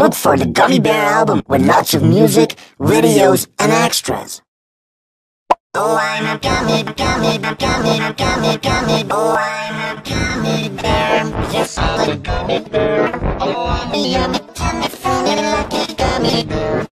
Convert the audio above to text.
Look for the Gummy Bear album with lots of music, videos, and extras. Oh, I'm a gummy, gummy, gummy, gummy, gummy. Oh, I'm a gummy bear. Yes, I'm a gummy bear. Oh, I'm a yummy